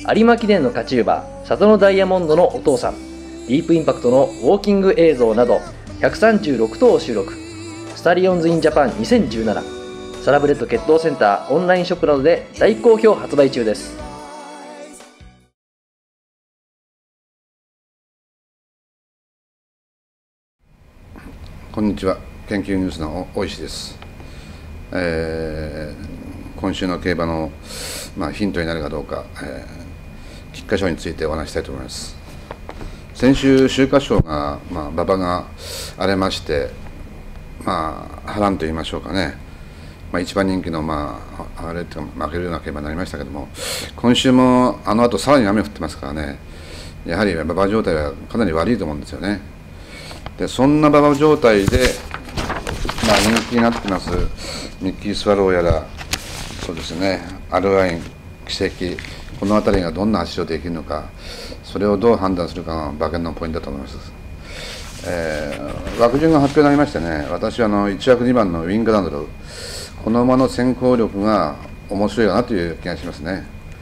有馬記念の勝ち馬里のダイヤモンドのお父さん、ディープインパクトのウォーキング映像など136頭を収録。スタリオンズ・イン・ジャパン2017サラブレッド血統センターオンラインショップなどで大好評発売中です。 こんにちは。研究ニュースの大石です。今週の競馬の、ヒントになるかどうか、菊花賞についてお話したいと思います。先週、秋華賞が、馬場が荒れまして、波乱と言いましょうかね、一番人気の、荒れというか負けるような競馬になりましたけども、今週もあの後さらに雨降ってますからね、やはり馬場状態はかなり悪いと思うんですよね。でそんな馬場状態で、人気になってますミッキースワローやら、そうですね、アルワイン、奇跡、この辺りがどんな走りをできるのか、それをどう判断するかが馬券のポイントだと思います。枠順が発表になりましてね、私は1枠2番のウィングランドル、この馬の先行力が面白いかなという気がしますね。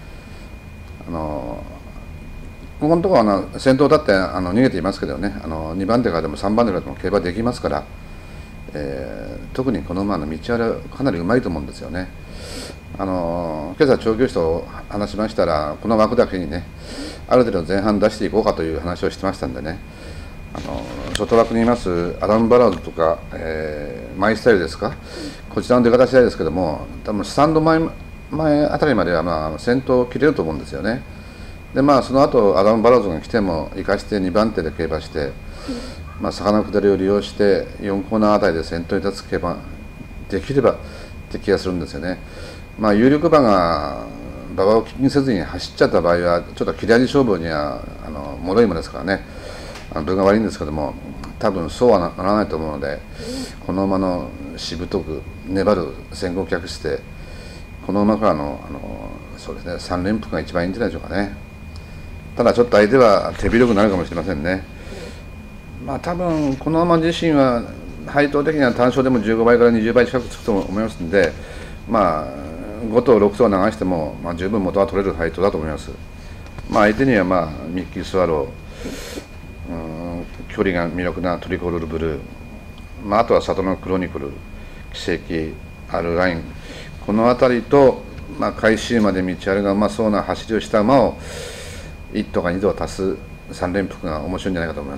ここのところは先頭立って逃げていますけどね、2番手からでも3番手からでも競馬できますから、特にこの馬の道荒かなりうまいと思うんですよね。今朝調教師と話しましたら、この枠だけにね、ある程度前半出していこうかという話をしてましたんでね、外枠にいますアダム・バラードとか、マイスタイルですか、こちらの出方次第ですけども、多分スタンド前あたりまでは先頭を切れると思うんですよね。でその後アダム・バラードが来ても生かして2番手で競馬して、坂の下りを利用して4コーナーあたりで先頭に立つ競馬できればって気がするんですよね。有力馬が馬場を気にせずに走っちゃった場合はちょっと切れ味勝負には脆いものですからね、分が悪いんですけども、多分そうはならないと思うので、この馬のしぶとく粘る先行客して、この馬からのそうですね、3連複が一番いいんじゃないでしょうかね。ただちょっと相手は手広くなるかもしれませんね。多分この馬自身は配当的には単勝でも15倍から20倍近くつくと思いますので、5頭6頭流しても、十分元は取れる配当だと思います。相手にはミッキースワロー、距離が魅力なトリコロールブルー、あとは里のクロニクル、奇跡、アルライン、この辺りと、回収まで道あるがうまそうな走りをした馬を1頭か2頭足す3連複が面白いんじゃないかと思います。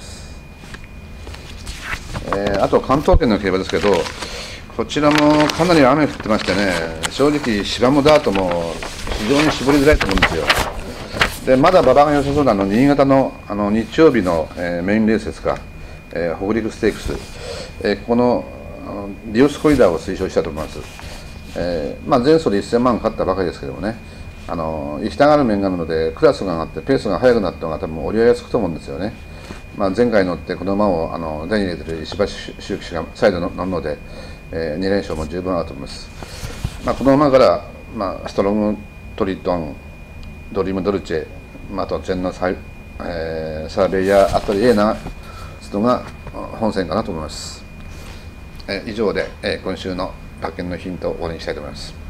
あと関東圏の競馬ですけど、こちらもかなり雨降ってましてね、正直芝もダートも非常に絞りづらいと思うんですよ。でまだ馬場が良さそうな新潟の日曜日の、メインレースですか、北陸ステークス、ここのディオスコリダーを推奨したと思います。前走で1000万勝ったばかりですけどもね、行きたがる面があるので、クラスが上がってペースが速くなったのが多分折り合いがつくと思うんですよね。前回乗ってこの馬を手に入れている石橋周騎手が再度乗るので、2連勝も十分あると思います。この馬から、ストロングトリトン、ドリームドルチェ、あと全のサーベイヤーあたりへな人が本戦かなと思います。以上で、今週の馬券のヒントを終わりにしたいと思います。